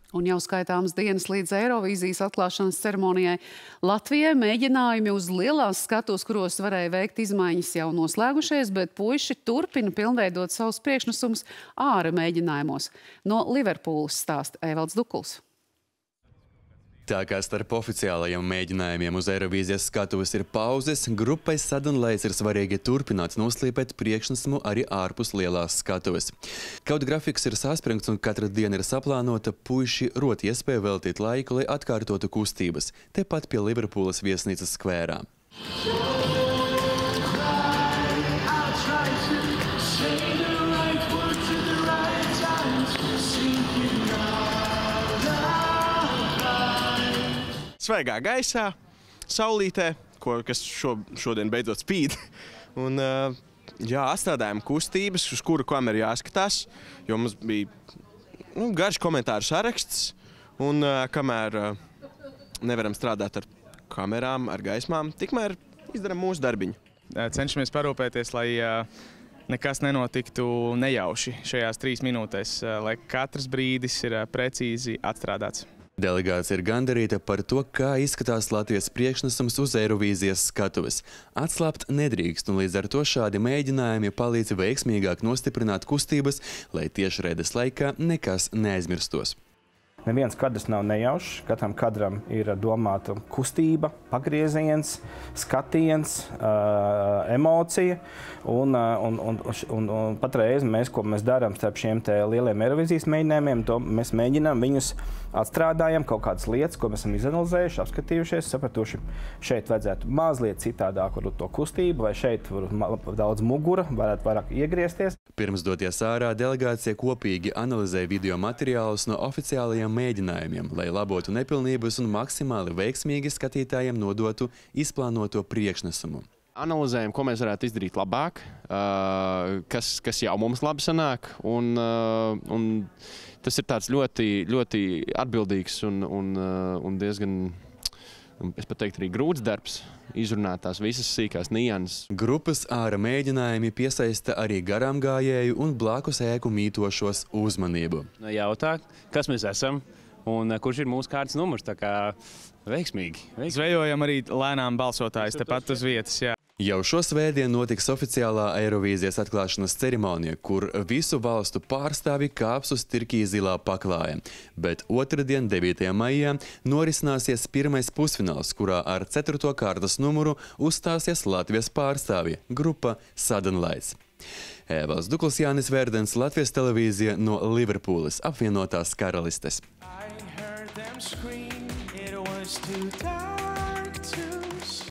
Un jau skaitāmas dienas līdz Eirovīzijas atklāšanas ceremonijai Latvijai mēģinājumi uz lielās skatuves, kuros varēja veikt izmaiņas, jau noslēgušies, bet puiši turpina pilnveidot savus priekšnesumus āra mēģinājumos. No Liverpūles stāsta Evalds Dukuls. Tā kā starp oficiālajiem mēģinājumiem uz Eirovīzijas skatuves ir pauzes, grupai Suddenlights ir svarīgi turpināt noslīpēt priekšnesumu arī ārpus lielās skatuves. Kaut grafiks ir saspringts un katra diena ir saplānota, puiši rot iespēju veltīt laiku, lai atkārtotu kustības, tepat pie Liverpūles viesnīcas skvērā. Svaigā gaisā, saulītē, kas šodien beidzot spīd. Un, jā, atstrādājām kustības, uz kuru kameru jāskatās, jo mums bija garš komentāru saraksts. Un kamēr nevaram strādāt ar kamerām, ar gaismām, tikmēr izdaram mūsu darbiņu. Cenšamies parūpēties, lai nekas nenotiktu nejauši šajās 3 minūtēs, lai katrs brīdis ir precīzi atstrādāts. Delegācija ir gandarīta par to, kā izskatās Latvijas priekšnesums uz Eirovīzijas skatuves. Atslābt nedrīkst, un līdz ar to šādi mēģinājumi palīdz veiksmīgāk nostiprināt kustības, lai tiešraides laikā nekas neaizmirstos. Neviens kadrs nav nejaušs, katram kadram ir domāta kustība, pagrieziens, skatiens, emocija. Un patreiz ko mēs darām starp šiem lieliem Eirovīzijas mēģinājumiem, mēs mēģinām viņus atstrādājam kaut kādas lietas, ko mēs esam izanalizējuši, apskatījušies, sapratuši, šeit vajadzētu mazliet citādāk to kustību, vai šeit daudz mugura, varētu vairāk iegriezties. Pirms doties ārā, delegācija kopīgi analizē video materiālus no oficiālajiem mēģinājumiem, lai labotu nepilnības un maksimāli veiksmīgi skatītājiem nodotu izplānoto priekšnesumu. Analizējam, ko mēs varētu izdarīt labāk, kas jau mums labi sanāk, un tas ir tāds ļoti atbildīgs un diezgan, es pat teiktu, arī grūts darbs, izrunāt tās visas sīkās nianses. Grupas āra mēģinājumi piesaista arī garām gājēju un blakus ēku mītošos uzmanību. Jautā, kas mēs esam un kurš ir mūsu kārtas numurs, tā kā veiksmīgi. Zvejojam arī lēnām balsotājus tepat uz vietas, jā. Jau šo svētdienu notiks oficiālā Eirovīzijas atklāšanas ceremonija, kur visu valstu pārstāvi kāps uz Tirkijas zilā paklāja. Bet otrdien, 9. maijā, norisināsies pirmais pusfināls, kurā ar 4. kārtas numuru uzstāsies Latvijas pārstāvi grupa Suddenlights. Evalds Dukuls, Jānis Verdens, Latvijas televīzija no Liverpūles, apvienotās Karalistes.